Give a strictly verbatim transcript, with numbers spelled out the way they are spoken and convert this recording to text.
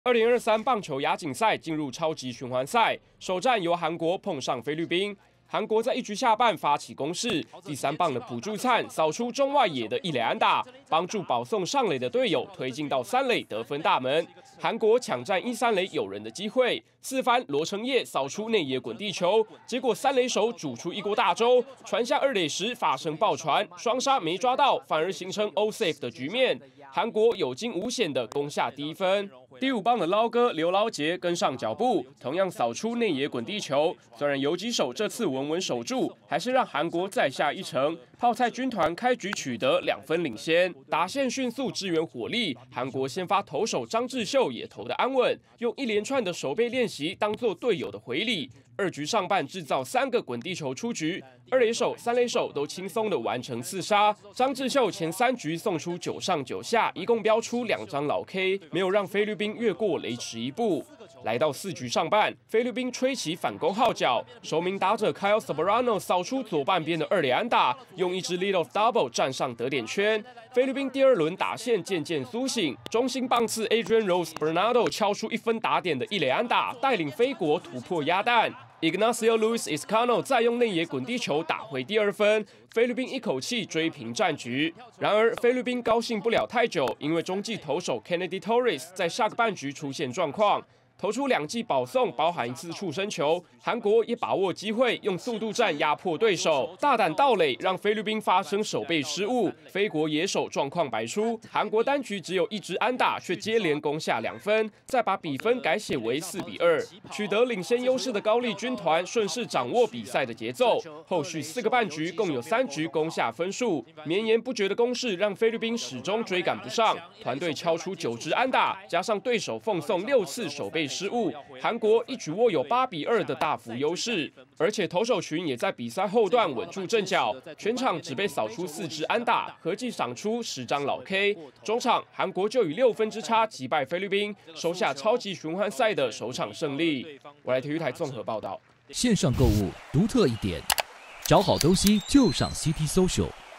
二零二三棒球亚锦赛进入超级循环赛，首战由韩国碰上菲律宾。韩国在一局下半发起攻势，第三棒的朴柱灿扫出中外野的一垒安打，帮助保送上垒的队友推进到三垒得分大门。韩国抢占一三垒有人的机会，四番罗成业扫出内野滚地球，结果三垒手煮出一锅大粥，传下二垒时发生爆传，双杀没抓到，反而形成 all safe 的局面。韩国有惊无险的攻下第一分。第五棒的捞哥刘捞杰跟上脚步，同样扫出内野滚地球。虽然游击手这次稳稳守住，还是让韩国再下一城。泡菜军团开局取得两分领先，打线迅速支援火力。韩国先发投手张智秀也投得安稳，用一连串的守备练习当作队友的回礼。二局上半制造三个滚地球出局，二垒手、三垒手都轻松的完成四杀。张智秀前三局送出九上九下，一共标出两张老 K， 没有让菲律宾越过雷池一步。来到四局上半，菲律宾吹起反攻号角，首名打者 Kyle Soberano 扫出左半边的二垒安打，用一支 leadoff double 站上得点圈。菲律宾第二轮打线渐渐苏醒，中心棒次 Adrian Rose Bernardo 敲出一分打点的一垒安打，带领菲国突破鸭蛋。Ignacio Luis Iscano 再用内野滚地球打回第二分，菲律宾一口气追平战局。然而，菲律宾高兴不了太久，因为中继投手 Kennedy Torres 在下个半局出现状况。投出两记保送，包含一次触身球。韩国也把握机会，用速度战压迫对手，大胆盗垒，让菲律宾发生守备失误。菲国野手状况百出，韩国单局只有一支安打，却接连攻下两分，再把比分改写为四比二，取得领先优势的高丽军团顺势掌握比赛的节奏。后续四个半局共有三局攻下分数，绵延不绝的攻势让菲律宾始终追赶不上。团队敲出九支安打，加上对手奉送六次守备失误，韩国一举握有八比二的大幅优势，而且投手群也在比赛后段稳住阵脚，全场只被扫出四支安打，合计赏出十张老 K。中场韩国就以六分之差击败菲律宾，收下超级循环赛的首场胜利。我来体育台综合报道。 线上购物独特一点，找好东西就上 C T Social。